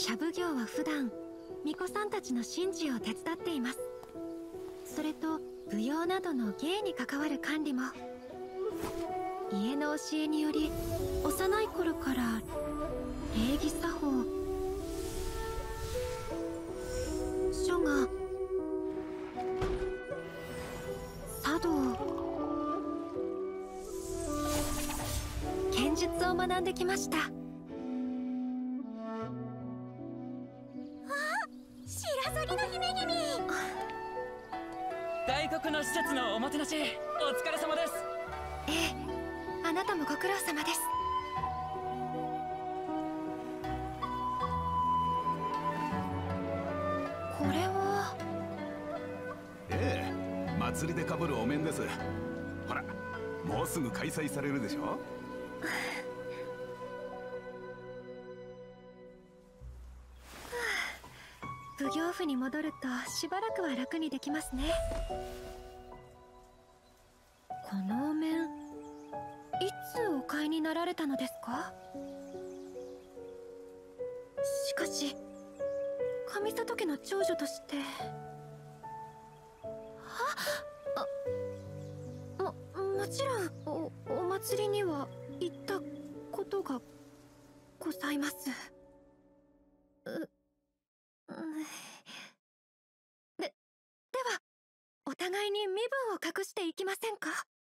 社奉行は普段巫女さんたちの神事を手伝っています。それと舞踊などの芸に関わる管理も。家の教えにより幼い頃から礼儀作法、書画、茶道、剣術を学んできました。 白鷺の姫君。 外国の施設のおもてなし、お疲れ様です。 ええ、あなたもご苦労様です。これは。 ええ、祭りでかぶるお面です。ほら、もうすぐ開催されるでしょ。 奉行府に戻るとしばらくは楽にできますね。このお面、いつお買いになられたのですか？しかし上里家の長女として。もちろんお祭りには行ったことがございます。ではお互いに身分を隠していきませんか？